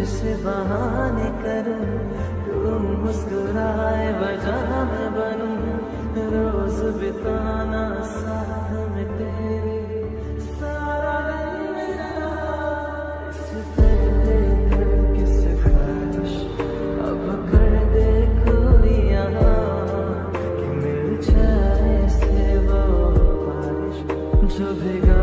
तुझसे बहाने करूं, तू मुस्कुराए वजह मैं बनूं, रोज बिताना साथ में तेरे, सारा दिन मेरा इस दर्द दर्द की सिफारिश अब कर दे कोई यहाँ, कि मिल जाए से वो बारिश जो भिगा